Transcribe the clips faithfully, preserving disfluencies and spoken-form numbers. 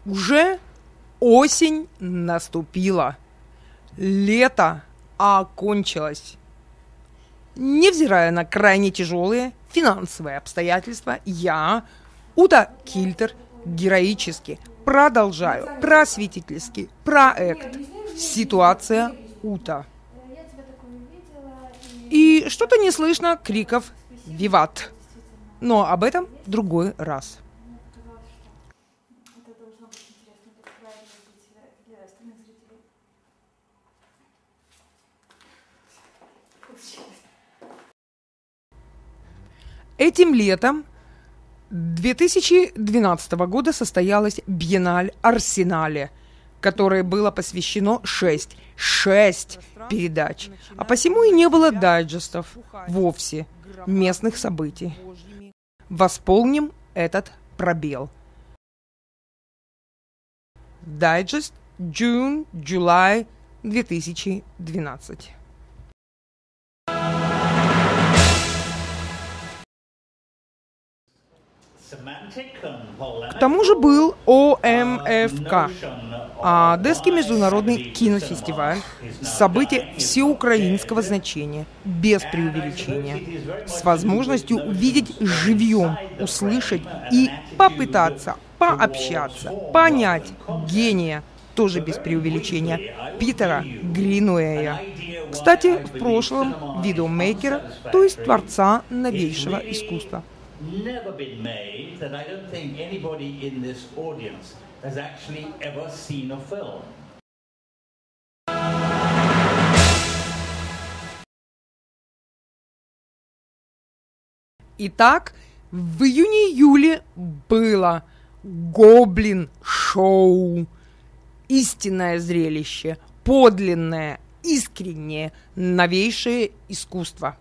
Уже осень наступила, лето окончилось. Невзирая на крайне тяжелые финансовые обстоятельства, я, Ута Кильтер, героически продолжаю просветительский проект «Ситуация Ута». И что-то не слышно криков «Виват!». Но об этом в другой раз. Этим летом две тысячи двенадцатого года состоялась Биеннале Арсенале, которой было посвящено шесть, шесть передач, а посему и не было дайджестов вовсе местных событий. Восполним этот пробел. Дайджест June-July две тысячи двенадцать. К тому же был О Эм Эф Ка, Одесский международный кинофестиваль, событие всеукраинского значения, без преувеличения, с возможностью увидеть живьем, услышать и попытаться пообщаться, понять гения, тоже без преувеличения, Питера Гринуэя. Кстати, в прошлом видеомейкера, то есть творца новейшего искусства. Never been made that I don't think anybody in this audience has actually ever seen a film. Итак, в июне-июле было Гоблин-шоу. Истинное зрелище, подлинное, искреннее, новейшее искусство.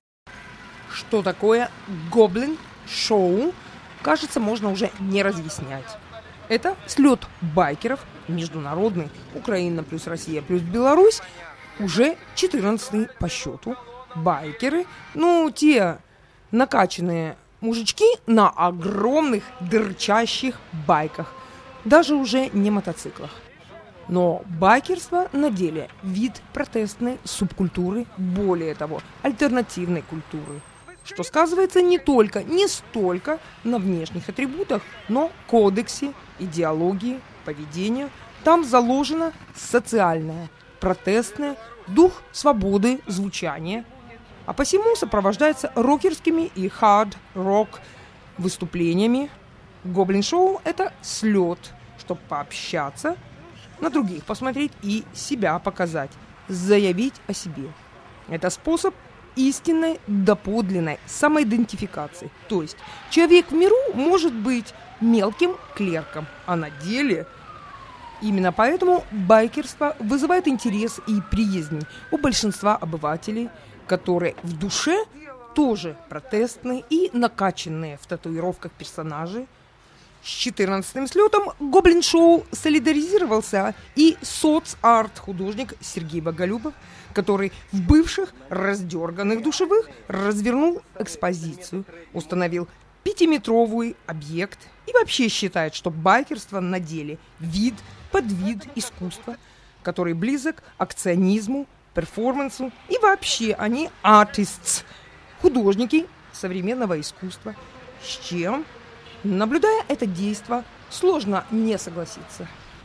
Что такое Гоблин-шоу, кажется, можно уже не разъяснять. Это слет байкеров, международный, Украина плюс Россия плюс Беларусь, уже четырнадцатый по счету. Байкеры, ну, те накачанные мужички на огромных дырчащих байках, даже уже не мотоциклах. Но байкерство на деле вид протестной субкультуры, более того, альтернативной культуры, что сказывается не только, не столько на внешних атрибутах, но кодексе, идеологии, поведению. Там заложено социальное, протестное, дух свободы звучания, а посему сопровождается рокерскими и хард-рок выступлениями. Гоблин-шоу – это слет, чтобы пообщаться, на других посмотреть и себя показать, заявить о себе. Это способ истинной доподлинной самоидентификации. То есть человек в миру может быть мелким клерком, а на деле... Именно поэтому байкерство вызывает интерес и приязнь у большинства обывателей, которые в душе тоже протестные и накачанные в татуировках персонажи. С четырнадцатым слетом Гоблин-шоу солидаризировался и соц-арт-художник Сергей Боголюбов, который в бывших раздерганных душевых развернул экспозицию, установил пятиметровый объект и вообще считает, что байкерство на деле вид, подвид искусства, который близок к акционизму, перформансу, и вообще они artists, художники современного искусства, с чем, наблюдая это действо, сложно не согласиться.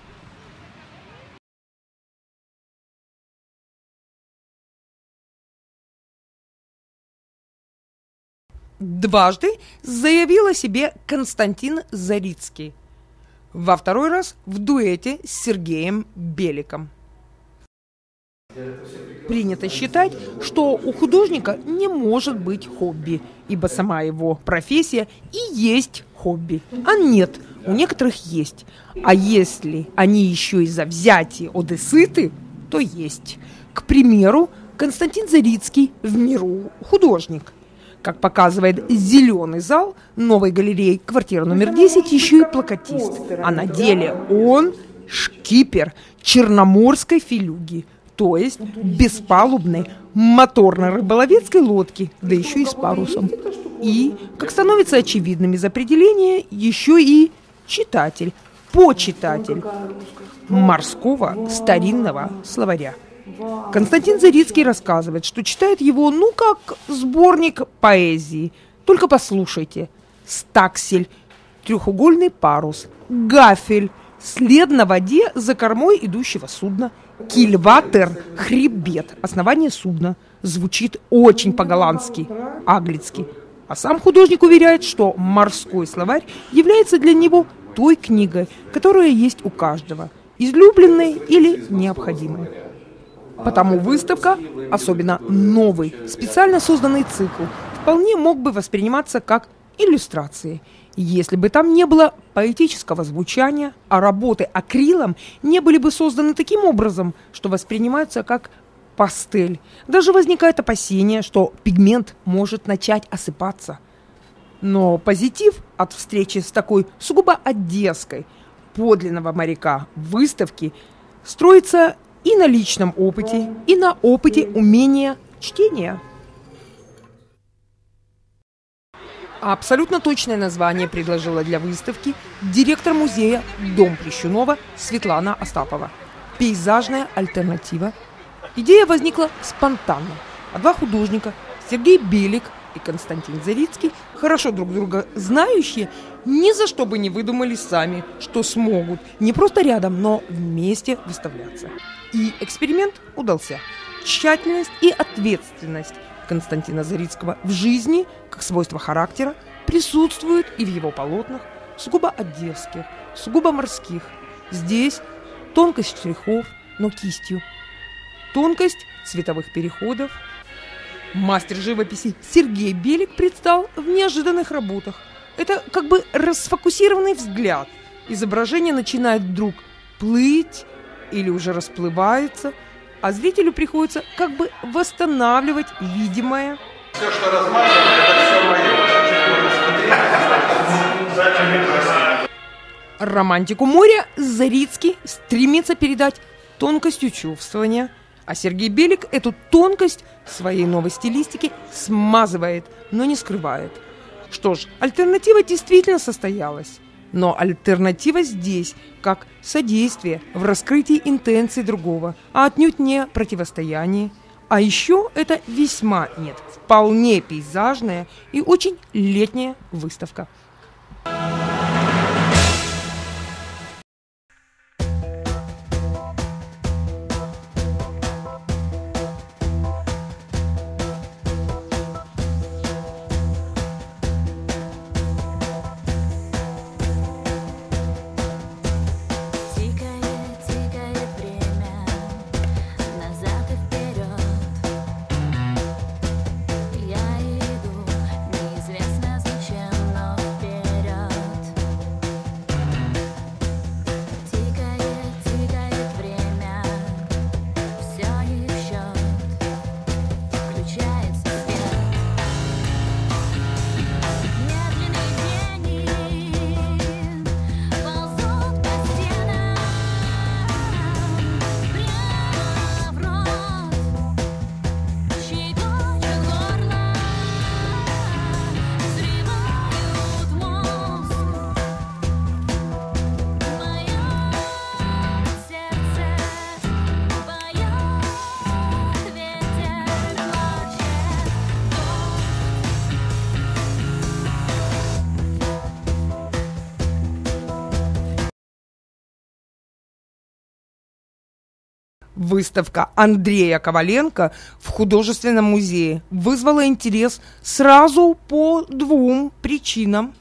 Дважды заявил о себе Константин Зарицкий. Во второй раз в дуэте с Сергеем Беликом. Принято считать, что у художника не может быть хобби, ибо сама его профессия и есть хобби. А нет, у некоторых есть. А если они еще и завзятые одесситы, то есть. К примеру, Константин Зарицкий в миру художник. Как показывает зеленый зал новой галереи «Квартира номер десять», еще и плакатист. А на деле он шкипер черноморской филюги, то есть беспалубной моторно-рыболовецкой лодки, да еще и с парусом. И, как становится очевидным из определения, еще и читатель почитатель морского старинного словаря. Константин Зарицкий рассказывает, что читает его, ну, как сборник поэзии. Только послушайте. Стаксель, трехугольный парус, гафель, след на воде за кормой идущего судна, кильватер, хребет, основание судна. Звучит очень по-голландски, аглицки. А сам художник уверяет, что морской словарь является для него той книгой, которая есть у каждого, излюбленной или необходимой. Потому выставка, особенно новый, специально созданный цикл, вполне мог бы восприниматься как иллюстрации, если бы там не было поэтического звучания, а работы акрилом не были бы созданы таким образом, что воспринимаются как пастель. Даже возникает опасение, что пигмент может начать осыпаться. Но позитив от встречи с такой сугубо одесской, подлинного моряка выставки строится и на личном опыте, и на опыте умения чтения. Абсолютно точное название предложила для выставки директор музея «Дом Плещунова» Светлана Остапова. Пейзажная альтернатива. Идея возникла спонтанно, а два художника, Сергей Белик и Константин Зарицкий, хорошо друг друга знающие, ни за что бы не выдумали сами, что смогут не просто рядом, но вместе выставляться. И эксперимент удался. Тщательность и ответственность Константина Зарицкого в жизни, как свойство характера, присутствуют и в его полотнах, сугубо одесских, сугубо морских. Здесь тонкость штрихов, но кистью. Тонкость цветовых переходов. Мастер живописи Сергей Белик предстал в неожиданных работах. Это как бы расфокусированный взгляд. Изображение начинает вдруг плыть или уже расплывается, а зрителю приходится как бы восстанавливать видимое. Все, что размазано, это все мое. Романтику моря Зарицкий стремится передать тонкостью чувствования, а Сергей Белик эту тонкость своей новой стилистики смазывает, но не скрывает. Что ж, альтернатива действительно состоялась. Но альтернатива здесь как содействие в раскрытии интенций другого, а отнюдь не противостояние. А еще это весьма, нет, вполне пейзажная и очень летняя выставка. Выставка Андрея Коваленко в художественном музее вызвала интерес сразу по двум причинам.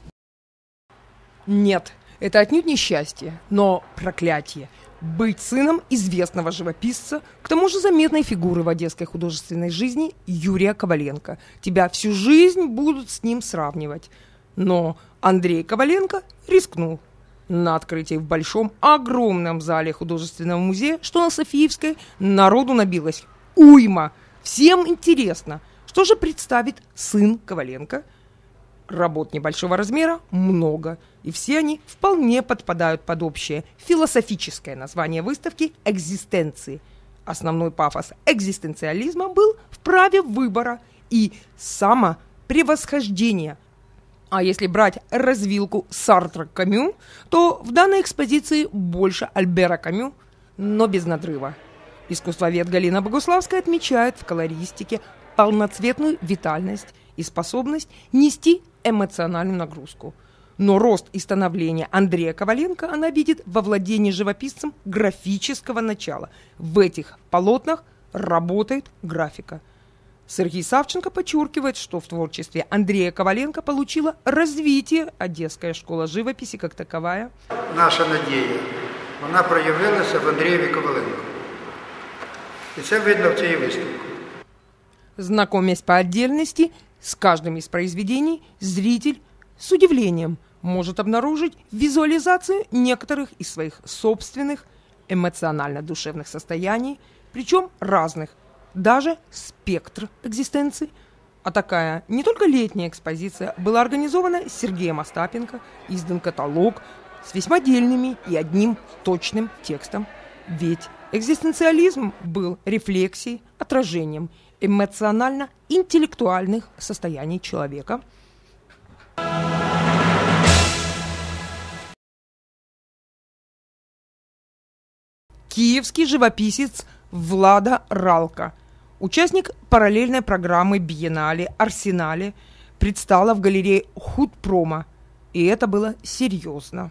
Нет, это отнюдь не счастье, но проклятие. Быть сыном известного живописца, к тому же заметной фигуры в одесской художественной жизни Юрия Коваленко. Тебя всю жизнь будут с ним сравнивать. Но Андрей Коваленко рискнул. На открытии в большом, огромном зале художественного музея, что на Софиевской, народу набилось уйма. Всем интересно, что же представит сын Коваленко. Работ небольшого размера много, и все они вполне подпадают под общее философическое название выставки «Экзистенции». Основной пафос экзистенциализма был в праве выбора и самопревосхождения. А если брать развилку Сартра-Камю, то в данной экспозиции больше Альбера Камю, но без надрыва. Искусствовед Галина Богуславская отмечает в колористике полноцветную витальность и способность нести эмоциональную нагрузку. Но рост и становление Андрея Коваленко она видит во владении живописцем графического начала. В этих полотнах работает графика. Сергей Савченко подчеркивает, что в творчестве Андрея Коваленко получила развитие Одеська школа живописи как таковая. Наша надія, вона проявилася в Андрієві Коваленко. І це видно в цій виставці. Знакомясь по отдельности с каждым из произведений, зритель с удивлением может обнаружить визуализацию некоторых из своих собственных эмоционально-душевных состояний, причем разных, даже спектр экзистенции. А такая не только летняя экспозиция была организована Сергеем Остапенко, издан каталог с весьма дельными и одним точным текстом. Ведь экзистенциализм был рефлексией, отражением эмоционально-интеллектуальных состояний человека. Киевский живописец Влада Ралка, участник параллельной программы Биеннале «Арсенале», предстала в галерее Худпрома, и это было серьезно.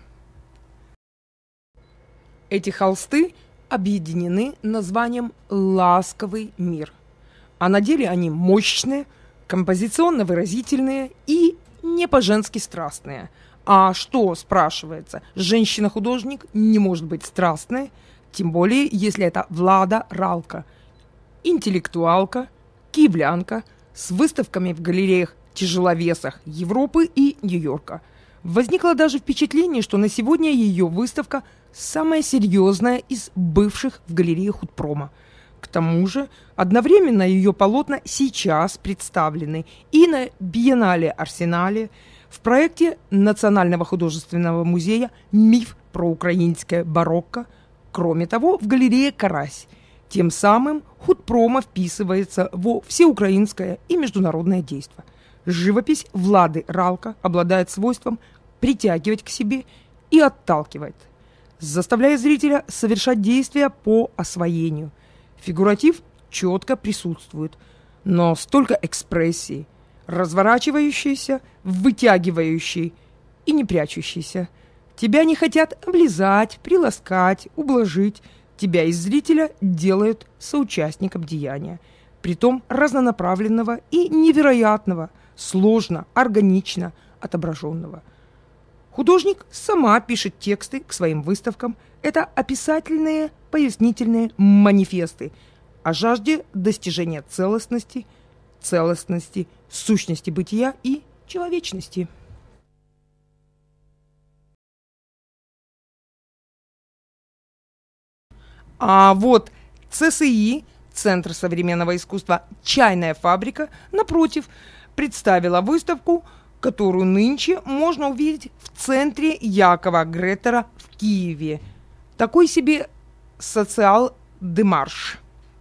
Эти холсты объединены названием «Ласковый мир», а на деле они мощные, композиционно выразительные и не по-женски страстные. А что, спрашивается, женщина-художник не может быть страстной, тем более, если это Влада Ралка, интеллектуалка, киевлянка, с выставками в галереях-тяжеловесах Европы и Нью-Йорка. Возникло даже впечатление, что на сегодня ее выставка самая серьезная из бывших в галерее Худпрома. К тому же, одновременно ее полотна сейчас представлены и на Биеннале Арсенале, в проекте Национального художественного музея «Миф про украинское барокко», кроме того, в галерее «Карась». Тем самым Худпрома вписывается во всеукраинское и международное действо. Живопись Влады Ралка обладает свойством притягивать к себе и отталкивать, заставляя зрителя совершать действия по освоению. Фигуратив четко присутствует, но столько экспрессии, разворачивающейся, вытягивающей и не прячущейся. Тебя не хотят облизать, приласкать, ублажить. Тебя из зрителя делают соучастником деяния, притом разнонаправленного и невероятного, сложно, органично отображенного. Художник сама пишет тексты к своим выставкам. Это описательные, пояснительные манифесты о жажде достижения целостности, целостности, сущности бытия и человечности. А вот ЦСИ, Центр современного искусства «Чайная фабрика», напротив, представила выставку, которую нынче можно увидеть в центре Якова Гретера в Киеве. Такой себе социал-демарш.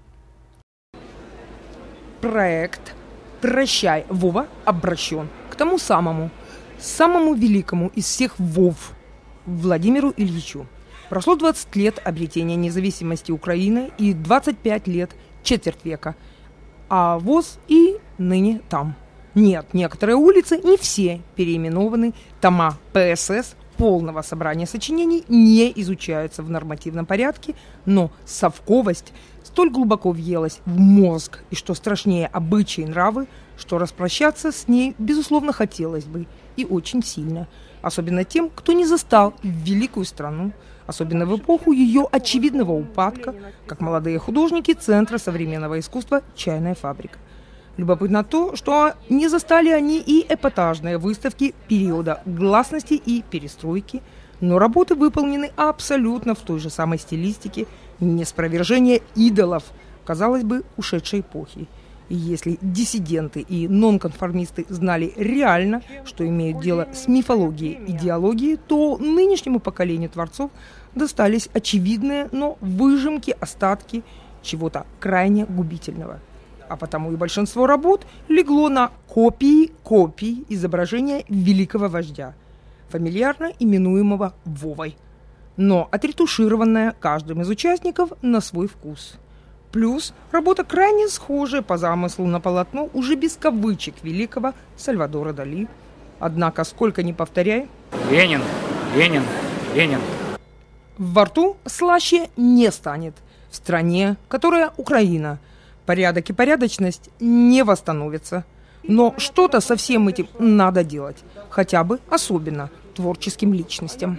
Проект «Прощай, Вова» обращен к тому самому, самому великому из всех Вов, Владимиру Ильичу. Прошло двадцать лет обретения независимости Украины и двадцать пять лет, четверть века. А ВОЗ и ныне там. Нет, некоторые улицы, не все, переименованы. Тома ПСС полного собрания сочинений не изучаются в нормативном порядке, но совковость столь глубоко въелась в мозг, и что страшнее обычаи и нравы, что распрощаться с ней, безусловно, хотелось бы, и очень сильно. Особенно тем, кто не застал великую страну, особенно в эпоху ее очевидного упадка, как молодые художники Центра современного искусства «Чайная фабрика». Любопытно то, что не застали они и эпатажные выставки периода гласности и перестройки, но работы выполнены абсолютно в той же самой стилистике, неспровержения идолов, казалось бы, ушедшей эпохи. И если диссиденты и нонконформисты знали реально, что имеют дело с мифологией, идеологией, то нынешнему поколению творцов достались очевидные, но выжимки, остатки чего-то крайне губительного. а потому и большинство работ легло на копии копий изображения великого вождя, фамильярно именуемого Вовой, но отретушированная каждым из участников на свой вкус. Плюс работа крайне схожая по замыслу на полотно уже без кавычек великого Сальвадора Дали. Однако, сколько ни повторяй, Ленин, Ленин, Ленин. во рту слаще не станет. В стране, которая Украина, порядок и порядочность не восстановятся. Но что-то со всем этим надо делать, хотя бы особенно творческим личностям.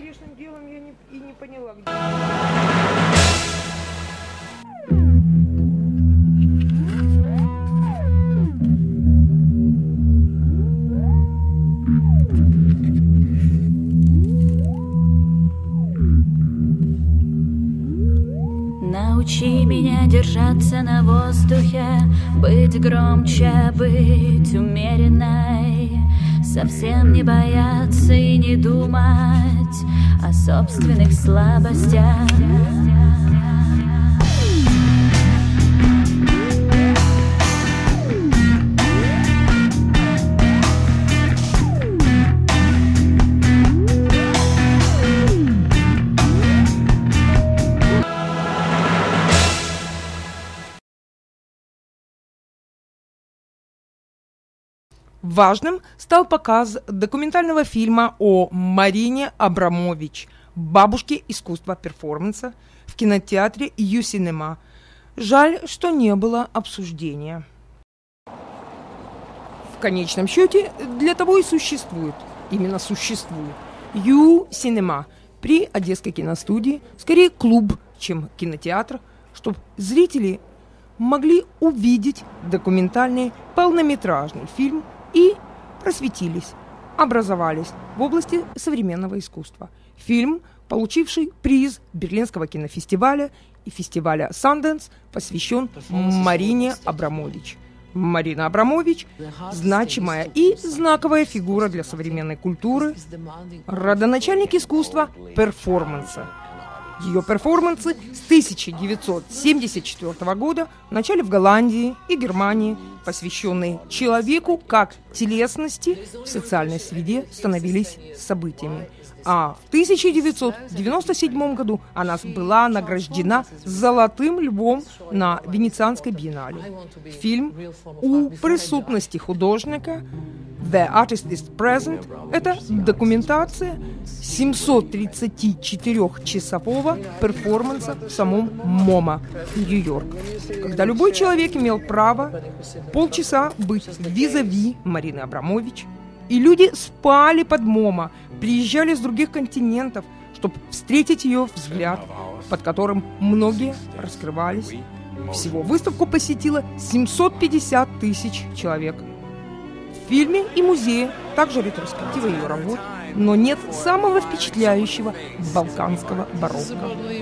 Научи меня держаться на воздухе, быть громче, быть умеренной, совсем не бояться и не думать о собственных слабостях. Важным стал показ документального фильма о Марине Абрамович, бабушке искусства перформанса, в кинотеатре Ю-Синема. Жаль, что не было обсуждения. В конечном счете, для того и существует, именно существует, Ю-Синема при Одесской киностудии, скорее клуб, чем кинотеатр, чтобы зрители могли увидеть документальный полнометражный фильм и просветились, образовались в области современного искусства. Фильм, получивший приз Берлинского кинофестиваля и фестиваля Sundance, посвящен Марине Абрамович. Марина Абрамович – значимая и знаковая фигура для современной культуры, родоначальник искусства перформанса. Ее перформансы с тысяча девятьсот семьдесят четвёртого года начали в Голландии и Германии, посвященные человеку как телесности в социальной среде, становились событиями. А в тысяча девятьсот девяносто седьмом году она была награждена «Золотым львом» на Венецианской биеннале. Фильм «У присутности художника» «The Artist is Present» – это документация семьсот тридцатичетырёхчасового перформанса в самом МоМА, Нью-Йорк, когда любой человек имел право полчаса быть визави Марины Абрамович, и люди спали под МоМА, приезжали с других континентов, чтобы встретить ее взгляд, под которым многие раскрывались. Всего выставку посетило семьсот пятьдесят тысяч человек. В фильме и музее также ретроспектива ее работ, но нет самого впечатляющего балканского барокко.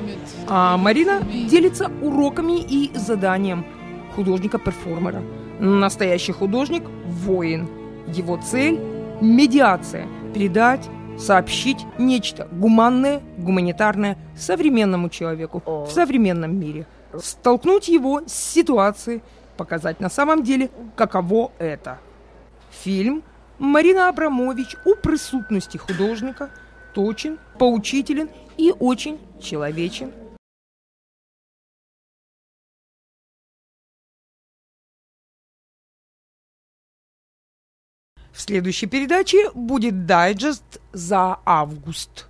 А Марина делится уроками и заданием художника-перформера. Настоящий художник – воин. Его цель – медиация, передать, сообщить нечто гуманное, гуманитарное современному человеку в современном мире, столкнуть его с ситуацией, показать на самом деле, каково это. Фильм Марина Абрамович у присутности художника точен, поучителен и очень человечен. В следующей передаче будет дайджест за август.